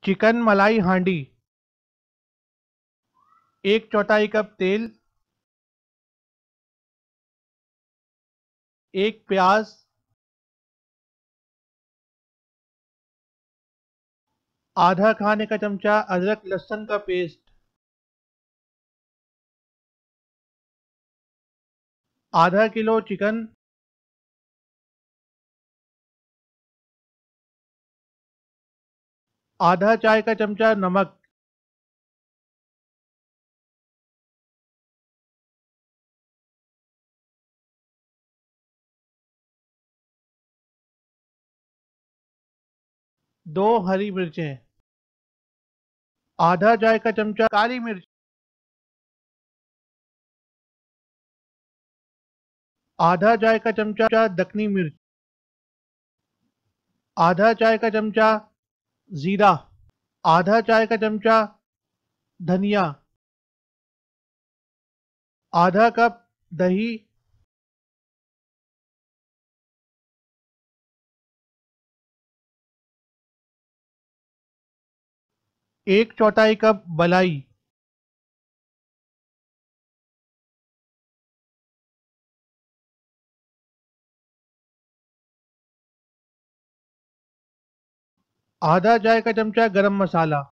Chicken मलाई हांडी। 1/4 cup तेल, 1 प्याज, आधा खाने का चमचा अदरक लहसुन का पेस्ट, आधा किलो चिकन, आधा चाय का चमचा नमक, दो हरी मिर्चें, आधा चाय का चमचा काली मिर्च, आधा चाय का चमचा दखनी मिर्च, आधा चाय का चमचा जीरा, आधा चाय का चमचा धनिया, आधा कप दही, एक चौथाई कप मलाई, आधा चाय का चमचा गरम मसाला,